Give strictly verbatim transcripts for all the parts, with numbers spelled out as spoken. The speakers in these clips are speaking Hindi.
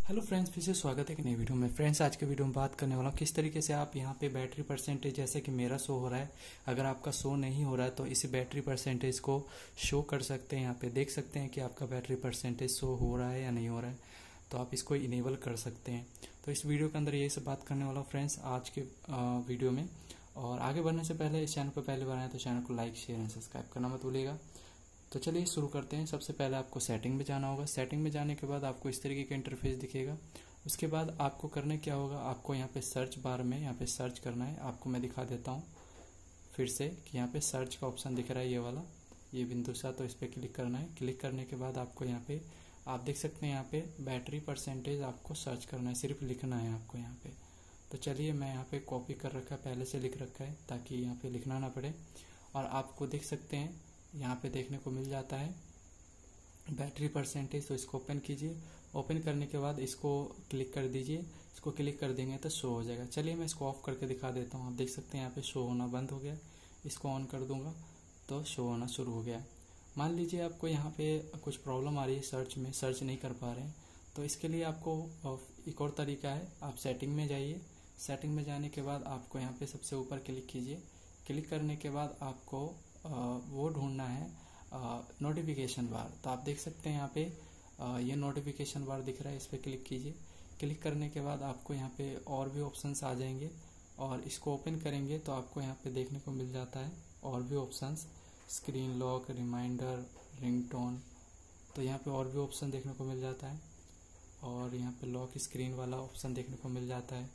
हेलो फ्रेंड्स, फिर से स्वागत है एक नई वीडियो में। फ्रेंड्स, आज के वीडियो में बात करने वाला हूँ किस तरीके से आप यहाँ पे बैटरी परसेंटेज, जैसे कि मेरा शो हो रहा है, अगर आपका शो नहीं हो रहा है तो इस बैटरी परसेंटेज को शो कर सकते हैं। यहाँ पे देख सकते हैं कि आपका बैटरी परसेंटेज शो हो रहा है या नहीं हो रहा है, तो आप इसको इनेबल कर सकते हैं। तो इस वीडियो के अंदर यही सब बात करने वाला हूँ फ्रेंड्स आज के वीडियो में। और आगे बढ़ने से पहले इस चैनल पर पहले बार आए तो चैनल को लाइक, शेयर एंड सब्सक्राइब करना मत भूलिएगा। तो चलिए शुरू करते हैं। सबसे पहले आपको सेटिंग में जाना होगा। सेटिंग में जाने के बाद आपको इस तरीके का इंटरफेस दिखेगा। उसके बाद आपको करना क्या होगा, आपको यहाँ पे सर्च बार में यहाँ पे सर्च करना है। आपको मैं दिखा देता हूँ फिर से कि यहाँ पे सर्च का ऑप्शन दिख रहा है, ये वाला, ये बिंदु सा, तो इस पर क्लिक करना है। क्लिक करने के बाद आपको यहाँ पे आप देख सकते हैं यहाँ पे बैटरी परसेंटेज आपको सर्च करना है, सिर्फ लिखना है आपको यहाँ पे। तो चलिए, मैं यहाँ पे कॉपी कर रखा है, पहले से लिख रखा है ताकि यहाँ पे लिखना ना पड़े। और आपको देख सकते हैं यहाँ पे देखने को मिल जाता है बैटरी परसेंटेज। तो इसको ओपन कीजिए। ओपन करने के बाद इसको क्लिक कर दीजिए। इसको क्लिक कर देंगे तो शो हो जाएगा। चलिए मैं इसको ऑफ करके दिखा देता हूँ। आप देख सकते हैं यहाँ पे शो होना बंद हो गया। इसको ऑन कर दूंगा तो शो होना शुरू हो गया। मान लीजिए आपको यहाँ पे कुछ प्रॉब्लम आ रही है, सर्च में सर्च नहीं कर पा रहे हैं, तो इसके लिए आपको एक और तरीका है। आप सेटिंग में जाइए। सेटिंग में जाने के बाद आपको यहाँ पे सबसे ऊपर क्लिक कीजिए। क्लिक करने के बाद आपको वो ढूंढना है नोटिफिकेशन बार। तो आप देख सकते हैं यहाँ पे आ, ये नोटिफिकेशन बार दिख रहा है, इस पर क्लिक कीजिए। क्लिक करने के बाद आपको यहाँ पे और भी ऑप्शंस आ जाएंगे और इसको ओपन करेंगे तो आपको यहाँ पे देखने को मिल जाता है और भी options, screen lock, reminder, ringtone. तो यहाँ पे और भी ऑप्शन देखने को मिल जाता है और यहाँ पे लॉक स्क्रीन वाला ऑप्शन देखने को मिल जाता है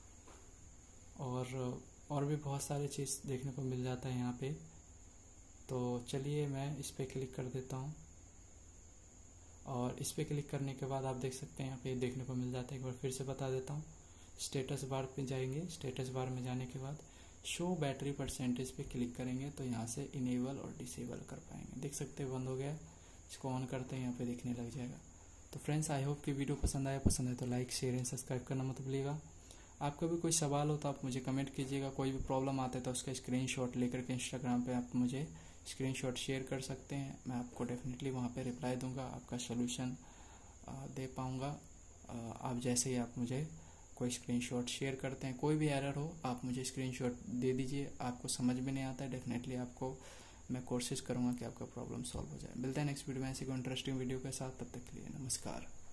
और और भी बहुत सारे चीज़ देखने को मिल जाता है यहाँ पे। तो चलिए मैं इस पर क्लिक कर देता हूँ और इस पर क्लिक करने के बाद आप देख सकते हैं यहाँ पे देखने को मिल जाता है। एक बार फिर से बता देता हूँ। स्टेटस बार पे जाएंगे। स्टेटस बार में जाने के बाद शो बैटरी परसेंटेज पे क्लिक करेंगे तो यहाँ से इनेबल और डिसेबल कर पाएंगे। देख सकते हैं बंद हो गया। इसको ऑन करते हैं, यहाँ पे देखने लग जाएगा। तो फ्रेंड्स, आई होप कि वीडियो पसंद आया। पसंद है तो लाइक, शेयर एंड सब्सक्राइब करना मत भूलिएगा। आपका भी कोई सवाल हो तो आप मुझे कमेंट कीजिएगा। कोई भी प्रॉब्लम आता है तो उसका स्क्रीनशॉट लेकर के इंस्टाग्राम पे आप मुझे स्क्रीनशॉट शेयर कर सकते हैं। मैं आपको डेफिनेटली वहाँ पे रिप्लाई दूंगा, आपका सोल्यूशन दे पाऊँगा। आप जैसे ही आप मुझे कोई स्क्रीनशॉट शेयर करते हैं, कोई भी एरर हो आप मुझे स्क्रीनशॉट दे दीजिए। आपको समझ में नहीं आता है, डेफिनेटली आपको मैं कोशिश करूँगा कि आपका प्रॉब्लम सॉल्व हो जाए। मिलते हैं नेक्स्ट वीडियो में ऐसी कोई इंटरेस्टिंग वीडियो के साथ। तब तक के लिए नमस्कार।